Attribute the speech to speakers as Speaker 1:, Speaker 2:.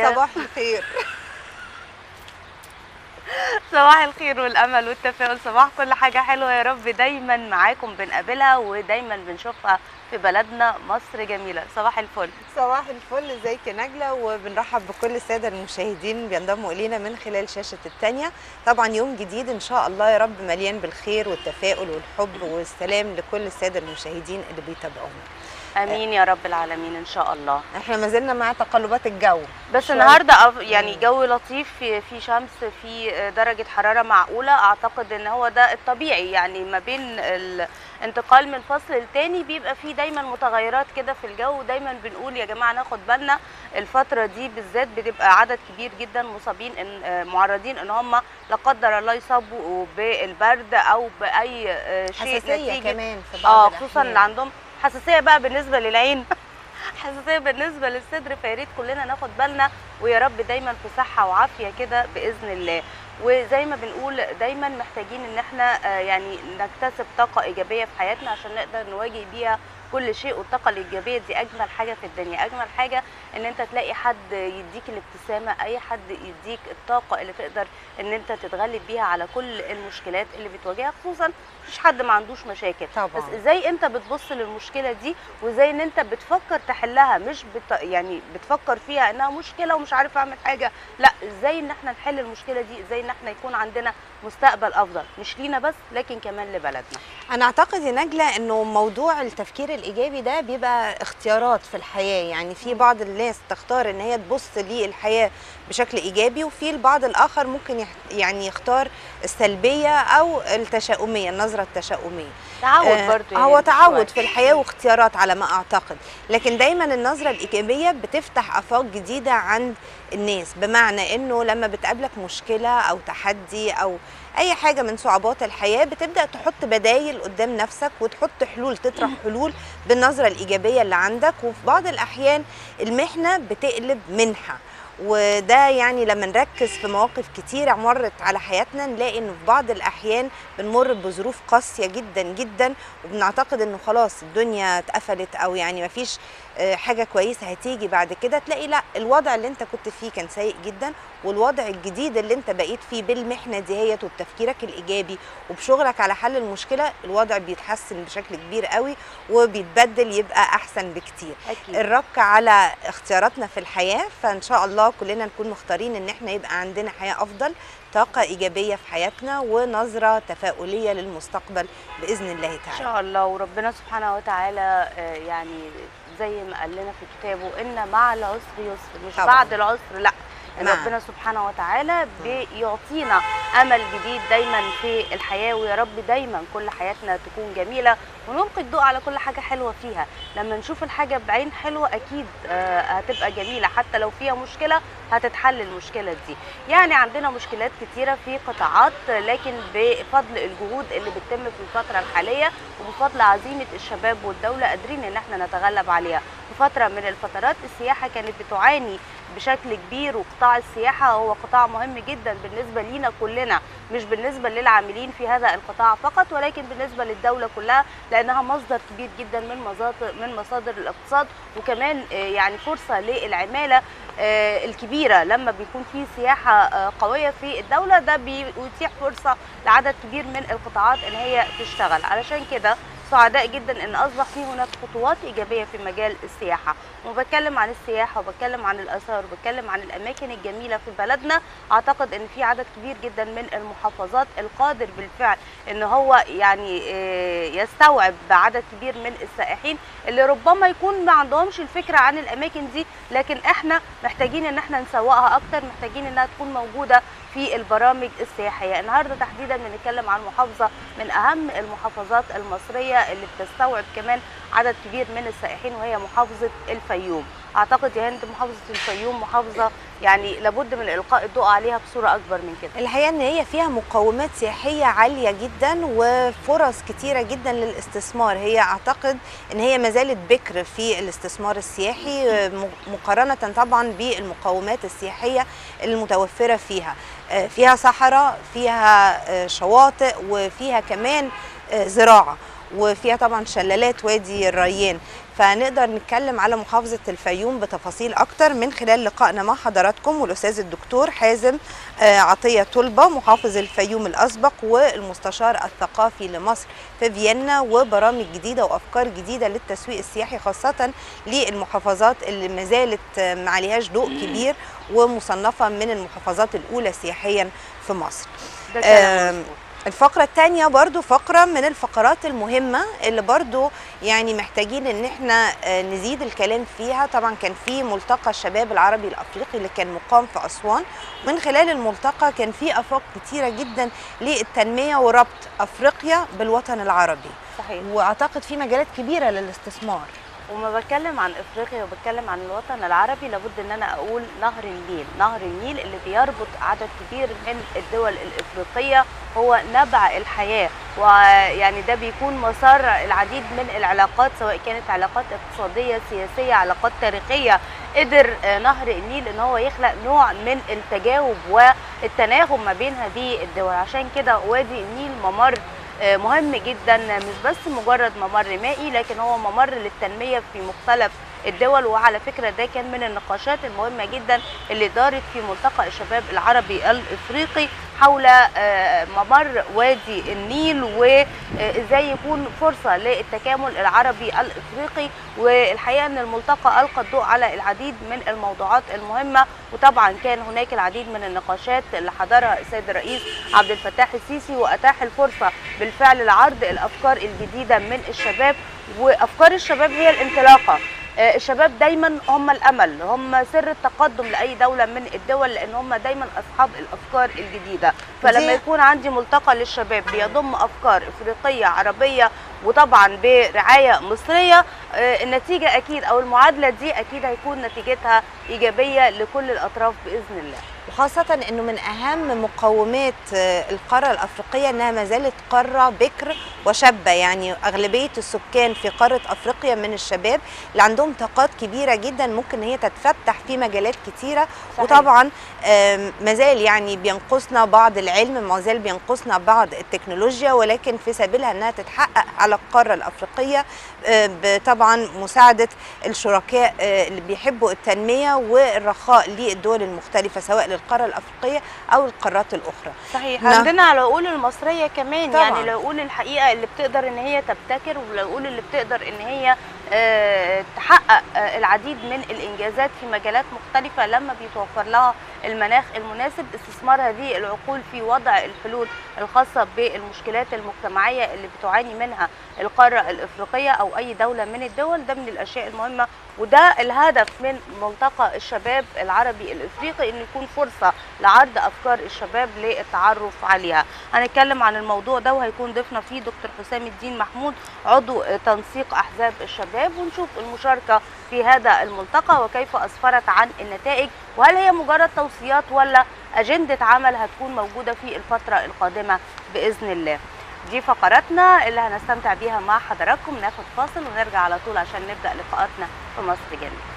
Speaker 1: صباح الخير.
Speaker 2: صباح الخير والامل والتفاؤل، صباح كل حاجه حلوه يا رب دايما معاكم بنقابلها ودايما بنشوفها في بلدنا مصر جميله. صباح الفل.
Speaker 1: صباح الفل، ازيك يا نجلة؟ وبنرحب بكل الساده المشاهدين بينضموا الينا من خلال شاشه التانية. طبعا يوم جديد ان شاء الله يا رب مليان بالخير والتفاؤل والحب والسلام لكل الساده المشاهدين اللي بيتابعونا.
Speaker 2: امين يا رب العالمين ان شاء الله.
Speaker 1: احنا ما زلنا مع تقلبات الجو،
Speaker 2: بس النهارده يعني جو لطيف، في شمس، في درجه حراره معقوله. اعتقد ان هو ده الطبيعي، يعني ما بين الانتقال من فصل للتاني بيبقى فيه دايما متغيرات كده في الجو. دايما بنقول يا جماعه ناخد بالنا، الفتره دي بالذات بتبقى عدد كبير جدا مصابين معرضين ان هم لا قدر الله يصابوا بالبرد او باي شيء
Speaker 1: حساسيه كمان في بعض
Speaker 2: خصوصا اللي عندهم حساسيه بقى بالنسبه للعين حساسيه بالنسبه للصدر. فيا ريت كلنا ناخد بالنا، ويا رب دايما في صحه وعافيه كده باذن الله. وزي ما بنقول دايما محتاجين ان احنا يعني نكتسب طاقه ايجابيه في حياتنا عشان نقدر نواجه بيها كل شيء. والطاقه الايجابيه دي اجمل حاجه في الدنيا. اجمل حاجه ان انت تلاقي حد يديك الابتسامه، اي حد يديك الطاقه اللي تقدر ان انت تتغلب بيها على كل المشكلات اللي بتواجهها. خصوصا مفيش حد ما عندوش مشاكل
Speaker 1: طبعا.
Speaker 2: بس ازاي انت بتبص للمشكله دي، وازاي ان انت بتفكر تحلها، مش يعني بتفكر فيها انها مشكله ومش عارف اعمل حاجه. لا، ازاي ان احنا نحل المشكله دي، ازاي ان احنا يكون عندنا مستقبل افضل مش لينا بس لكن كمان لبلدنا.
Speaker 1: انا اعتقد يا نجلة انه موضوع التفكير الايجابي ده بيبقى اختيارات في الحياه. يعني في بعض الناس تختار ان هي تبص للحياه بشكل ايجابي، وفي البعض الاخر ممكن يعني يختار السلبيه او التشاؤميه، النظره التشاؤميه.
Speaker 2: تعود برضه
Speaker 1: هو تعود في الحياه واختيارات على ما اعتقد. لكن دايما النظره الايجابيه بتفتح افاق جديده عند الناس، بمعنى انه لما بتقابلك مشكله او تحدي او اي حاجه من صعوبات الحياه بتبدا تحط بدايل قدام نفسك وتحط حلول، تطرح حلول بالنظره الايجابيه اللي عندك. وفي بعض الاحيان المحنه بتقلب منحه، وده يعني لما نركز في مواقف كتيرة مرت على حياتنا نلاقي انه في بعض الاحيان بنمر بظروف قاسية جدا جدا وبنعتقد انه خلاص الدنيا اتقفلت او يعني مفيش حاجة كويسة هتيجي بعد كده. تلاقي لا، الوضع اللي انت كنت فيه كان سيء جدا، والوضع الجديد اللي انت بقيت فيه بالمحنة ديت وبتفكيرك الايجابي وبشغلك على حل المشكلة الوضع بيتحسن بشكل كبير قوي وبيتبدل يبقى احسن بكتير.
Speaker 2: أكيد.
Speaker 1: الرك على اختياراتنا في الحياة، فان شاء الله كلنا نكون مختارين ان احنا يبقى عندنا حياة افضل، طاقة ايجابية في حياتنا ونظرة تفاؤلية للمستقبل باذن الله تعالى.
Speaker 2: ان شاء الله. وربنا سبحانه وتعالى يعني زي ما قال لنا في كتابه ان مع العسر يسر، مش طبعا بعد العسر، لا. ربنا سبحانه وتعالى بيعطينا امل جديد دايما في الحياه. ويا رب دايما كل حياتنا تكون جميله ونلقي الضوء على كل حاجه حلوه فيها. لما نشوف الحاجه بعين حلوه اكيد هتبقى جميله، حتى لو فيها مشكله هتتحل المشكله دي. يعني عندنا مشكلات كتيره في قطاعات، لكن بفضل الجهود اللي بتتم في الفتره الحاليه وبفضل عزيمه الشباب والدوله قادرين ان احنا نتغلب عليها. في فتره من الفترات السياحه كانت بتعاني بشكل كبير، وقطاع السياحه هو قطاع مهم جدا بالنسبه لينا كلنا، مش بالنسبه للعاملين في هذا القطاع فقط ولكن بالنسبه للدوله كلها، لانها مصدر كبير جدا من مصادر الاقتصاد، وكمان يعني فرصه للعماله الكبيره. لما بيكون في سياحه قويه في الدوله ده بيتيح فرصه لعدد كبير من القطاعات ان هي تشتغل. علشان كده سعداء جدا ان اصبح في هناك خطوات ايجابيه في مجال السياحه. وبتكلم عن السياحه وبتكلم عن الاثار وبتكلم عن الاماكن الجميله في بلدنا. اعتقد ان في عدد كبير جدا من المحافظات القادر بالفعل ان هو يعني يستوعب عدد كبير من السائحين اللي ربما يكون ما عندهمش الفكره عن الاماكن دي، لكن احنا محتاجين ان احنا نسوقها اكتر، محتاجين انها تكون موجوده في البرامج السياحيه. النهارده تحديدا بنتكلم عن محافظه من اهم المحافظات المصريه اللي بتستوعب كمان عدد كبير من السائحين، وهي محافظه الفيوم. اعتقد يا هند محافظه الفيوم محافظه يعني لابد من القاء الضوء عليها بصوره اكبر من كده.
Speaker 1: الحقيقه ان هي فيها مقومات سياحيه عاليه جدا وفرص كتيره جدا للاستثمار. هي اعتقد ان هي ما زالت بكر في الاستثمار السياحي مقارنه طبعا بالمقومات السياحيه المتوفره فيها. فيها صحراء، فيها شواطئ، وفيها كمان زراعه. وفيها طبعا شلالات وادي الريان. فنقدر نتكلم على محافظة الفيوم بتفاصيل أكتر من خلال لقائنا مع حضراتكم والأستاذ الدكتور حازم عطية طلبة محافظ الفيوم الأسبق والمستشار الثقافي لمصر في فيينا، وبرامج جديدة وأفكار جديدة للتسويق السياحي خاصة للمحافظات اللي ما زالت ما عليهاش ضوء كبير ومصنفة من المحافظات الأولى سياحيا في مصر. الفقرة الثانية برضو فقرة من الفقرات المهمة اللي برضو يعني محتاجين ان احنا نزيد الكلام فيها. طبعا كان في ملتقى الشباب العربي الافريقي اللي كان مقام في اسوان، من خلال الملتقى كان في افاق كتيرة جدا للتنمية وربط افريقيا بالوطن العربي.
Speaker 2: صحيح.
Speaker 1: واعتقد في مجالات كبيرة للاستثمار.
Speaker 2: وما بتكلم عن افريقيا وبتكلم عن الوطن العربي لابد ان انا اقول نهر النيل. نهر النيل اللي بيربط عدد كبير من الدول الافريقيه هو نبع الحياه، ويعني ده بيكون مسار العديد من العلاقات سواء كانت علاقات اقتصاديه سياسيه علاقات تاريخيه. قدر نهر النيل ان هو يخلق نوع من التجاوب والتناغم ما بين هذه الدول. عشان كده وادي النيل ممر مهم جدا، مش بس مجرد ممر مائي لكن هو ممر للتنمية في مختلف الدول. وعلى فكرة ده كان من النقاشات المهمة جدا اللي دارت في ملتقى الشباب العربي الافريقي حول ممر وادي النيل وازاي يكون فرصة للتكامل العربي الافريقي. والحقيقة ان الملتقى القى الضوء على العديد من الموضوعات المهمة، وطبعا كان هناك العديد من النقاشات اللي حضرها السيد الرئيس عبد الفتاح السيسي، واتاح الفرصة بالفعل لعرض الافكار الجديدة من الشباب. وافكار الشباب هي الانطلاقة. الشباب دايما هم الامل، هم سر التقدم لاي دوله من الدول، لان هم دايما اصحاب الافكار الجديده. فلما يكون عندي ملتقى للشباب بيضم افكار افريقيه عربيه وطبعا برعايه مصريه، النتيجه اكيد او المعادله دي اكيد هيكون نتيجتها ايجابيه لكل الاطراف باذن الله.
Speaker 1: وخاصة انه من اهم مقومات القارة الافريقية انها ما زالت قارة بكر وشابة. يعني اغلبية السكان في قارة افريقيا من الشباب اللي عندهم طاقات كبيرة جدا ممكن هي تتفتح في مجالات كتيرة. صحيح. وطبعا ما زال يعني بينقصنا بعض العلم، ما زال بينقصنا بعض التكنولوجيا، ولكن في سبيلها انها تتحقق على القارة الافريقية طبعا مساعدة الشركاء اللي بيحبوا التنمية والرخاء للدول المختلفة سواء للقارة الأفريقية أو القارات الأخرى.
Speaker 2: صحيح. عندنا العقول المصرية كمان
Speaker 1: طبعا.
Speaker 2: يعني العقول الحقيقة اللي بتقدر ان هي تبتكر، والعقول اللي بتقدر ان هي تحقق العديد من الإنجازات في مجالات مختلفة لما بيتوفر لها المناخ المناسب. استثمار هذه العقول في وضع الحلول الخاصة بالمشكلات المجتمعية اللي بتعاني منها القارة الإفريقية أو أي دولة من الدول، ده من الأشياء المهمة. وده الهدف من ملتقى الشباب العربي الإفريقي، إنه يكون فرصة لعرض أفكار الشباب للتعرف عليها. هنتكلم عن الموضوع ده وهيكون ضيفنا فيه دكتور حسام الدين محمود عضو تنسيق أحزاب الشباب، ونشوف المشاركة في هذا الملتقى وكيف أسفرت عن النتائج، وهل هي مجرد توصيات ولا أجندة عمل هتكون موجودة في الفترة القادمة بإذن الله. دي فقراتنا اللي هنستمتع بيها مع حضراتكم. ناخد فاصل ونرجع على طول عشان نبدأ لقاءاتنا في مصر جنة.